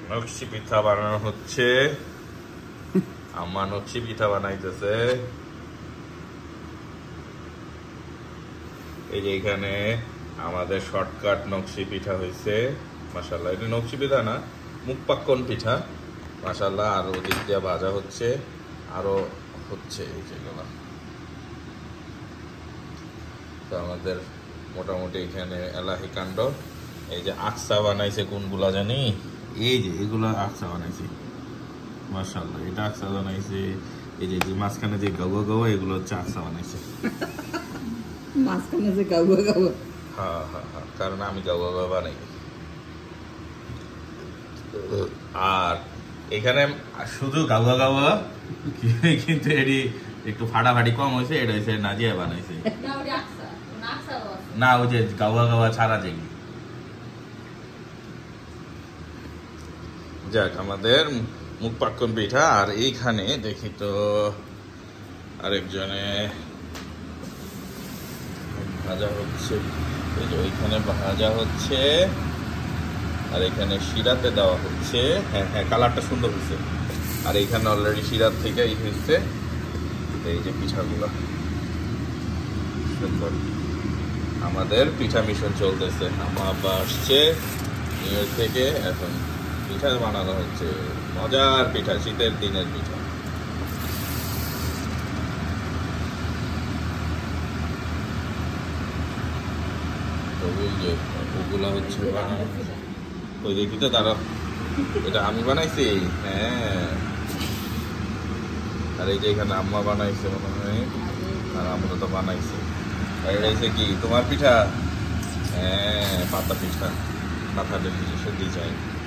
নকশি পিঠা বানানো হচ্ছে। আম্মা নকশি পিঠা বানাইতেছে। এই যে এখানে আমাদের শর্টকাট নকশি পিঠা হয়েছে মাশাআল্লাহ। এটা নকশি পিঠা না, মুখ পাক্কন পিঠা মাশাআল্লাহ। আর ওদিক দিয়ে ভাজা হচ্ছে, আরো হচ্ছে এই যেগুলো। তো আমাদের মোটামুটি এখানে এলাহি কাণ্ড। এই যে আকসা বানাইছে কোনগুলা জানি, এই যে এগুলো আকসা বানাইছে মাশাআল্লাহ। এটা আকসা বানাইছে। এই যে মাঝখানে যে গাওয়া গাওয়া এগুলো হচ্ছে আকসা বানাইছে। মাঝখানে যে গাওয়া গাওয়া, হ্যাঁ হ্যাঁ হ্যাঁ, কারণ আমি গাওয়া গাওয়া বানাই। আর এখানে শুধু গাওয়া গাওয়া, কিন্তু এটি একটু ফাটাফাটি কম হয়েছে। এটা হয়েছে নাজিয়া বানাইছে। না, ওই যে গাওয়া গাওয়া ছাড়া যেগুলি। যাক, আমাদের মুখ পাক্কন পিঠা। আর এইখানে দেখি তো আরেকজনে ভাজা হচ্ছে। এই যে ওইখানে ভাজা হচ্ছে, আর এখানে শিরাতে দেওয়া হচ্ছে। হ্যাঁ হ্যাঁ, কালারটা সুন্দর হয়েছে। আর এইখানে অলরেডি শিরার থেকে এই হয়েছে। এই যে পিঠাগুলো সুন্দর। আমাদের পিঠা মিশন চলতেছে। আমার আব্বা আসছে নিউ ইয়র্ক থেকে, এখন পিঠা বানানো হচ্ছে। মজার পিঠা, শীতের দিনের পিঠা। ওই যে ওগুলা হচ্ছে বানানো। ওই দেখি তো তারা, এটা আমি বানাইছি। হ্যাঁ, আর এই যে এখানে আম্মা বানাইছে মনে হয়, আর আমরা তো বানাইছি। আর এটা হচ্ছে কি তোমার পিঠা? হ্যাঁ, পাতা পিঠা, পাতাটা নিজস্ব ডিজাইন।